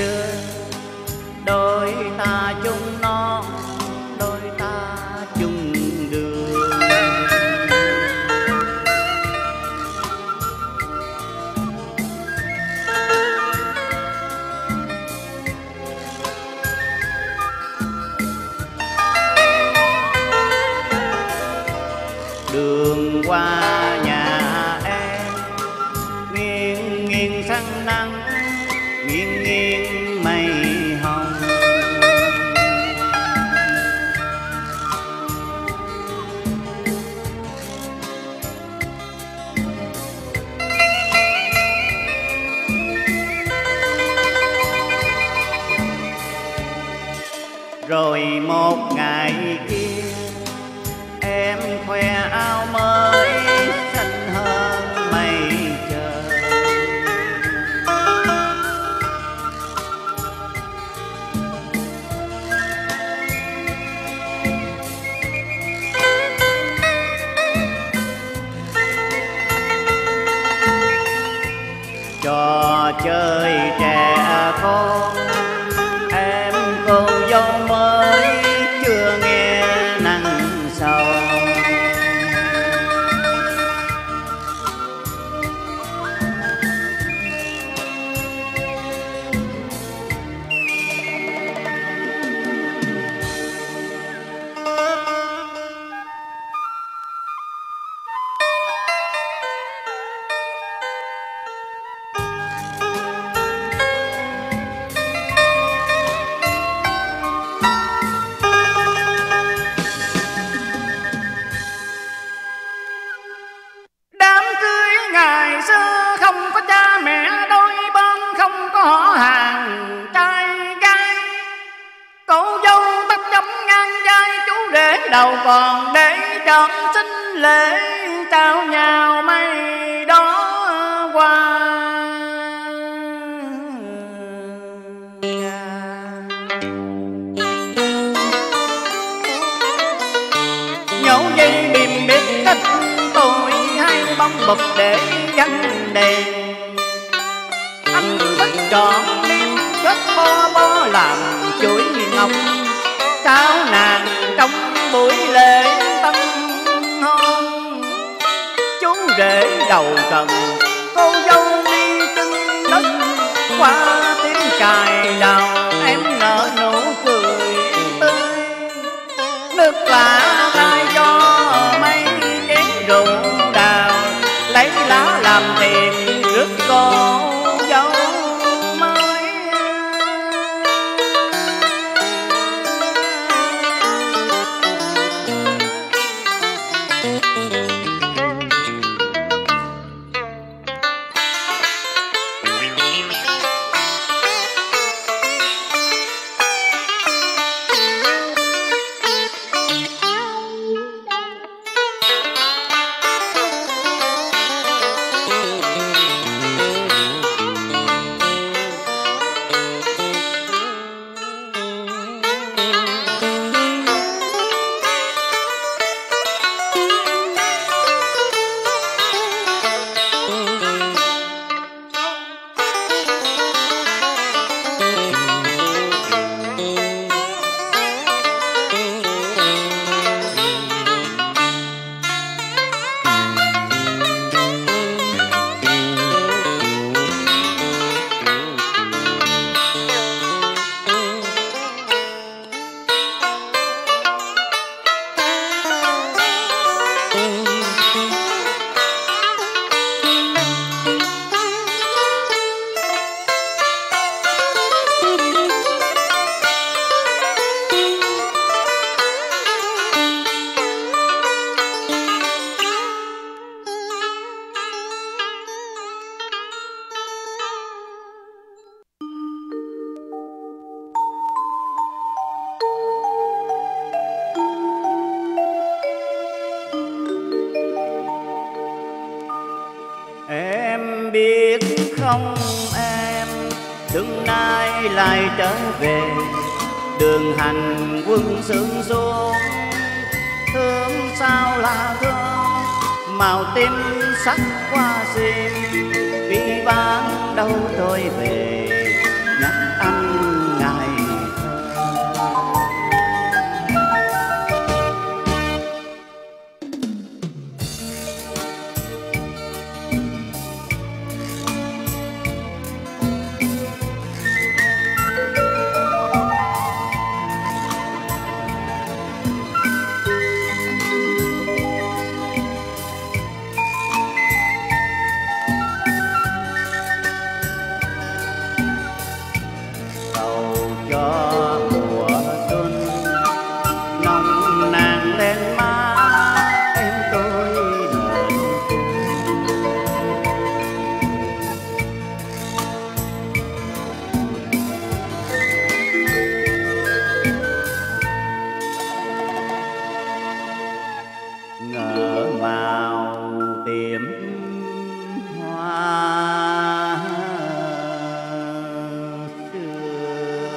xưa. Đôi ta chung non, đôi ta chung đường. Đường qua nhà em nghiêng nghiêng sang nắng, nghiêng nghiêng mây hồng. Rồi một ngày kia em khoe áo mới xanh hơn mây trời. Trò chơi trẻ con em cô dâu mới chưa nghe nắng sầu. Đám cưới ngày xưa không có cha mẹ đôi bên, không có họ hàng trai gái. Cô dâu tóc chấm ngang vai, chú rể đầu còn để trọn sinh lễ trao nhau mây đó qua. Nhổ dây bìm bít cách tôi hay bông bụp để gắn đèn. Anh thích trọn đêm kết bo bo làm chuỗi ngọc, trao nàng trong buổi lễ tân hôn. Chú rể đầu trần, cô dâu đi chân đất, qua tiếng cài đào em nở nụ cười tươi. Nước lạ tay cho mấy chén rượu đào, lấy lá làm tiền rước cô dâu mới. Em biết không em, tương lai lại trở về đường hành quân sương xuống. Thương sao là thương, màu tím sắc qua xiêm, vì ban đâu tôi về nhắc anh cầu cho mùa xuân nồng nàn lên má em tôi nở ngỡ màu tiệm hoa xưa.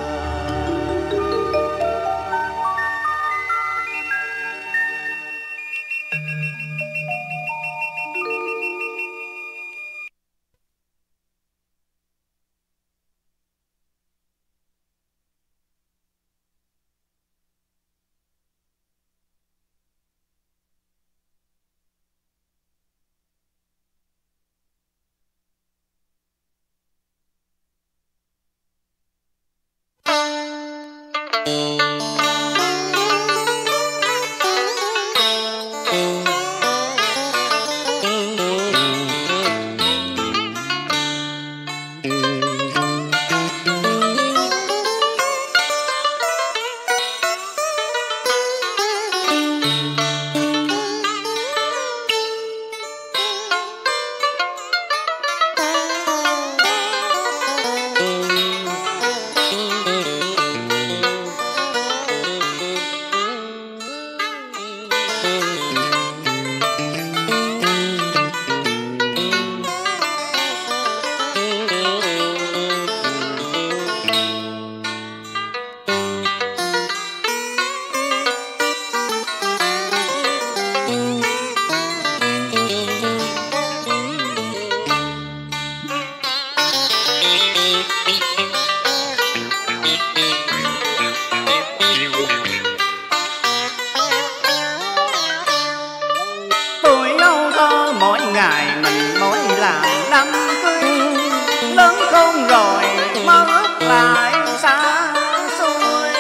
Mỗi ngày mình mỗi làm đám cưới lớn khôn rồi mơ ước lại xa xôi.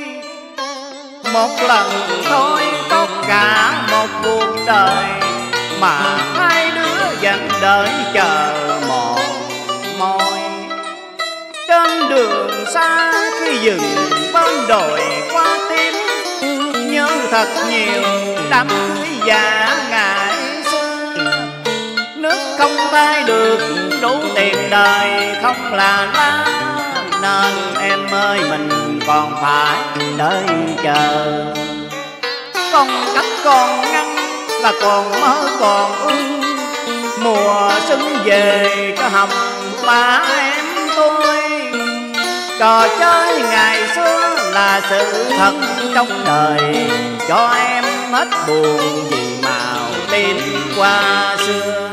Một lần thôi có cả một cuộc đời mà hai đứa dành đợi chờ một môi. Trên đường xa khi dừng bên đồi qua tím nhớ thật nhiều đám cưới giả ngại. Nước không tay được đủ tiền đời không là lá, nên em ơi mình còn phải đợi chờ. Còn cách còn ngăn là còn mơ còn ương, mùa xuân về cho hồng ba em tôi. Trò chơi ngày xưa là sự thật trong đời, cho em hết buồn vì màu đêm qua xưa.